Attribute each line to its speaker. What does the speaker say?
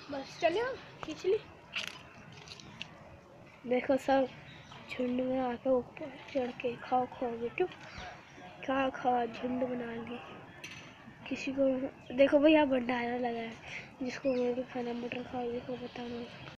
Speaker 1: बस चलो खींच ली। देखो सब झुंड में आके ऊपर चढ़ के खाओ खाओ बेटू, क्या खाओ, झुंड बना ली। किसी को देखो भाई यहाँ भंडारा लगा है, जिसको मटर खाना मटर खाओ, देखो बताना।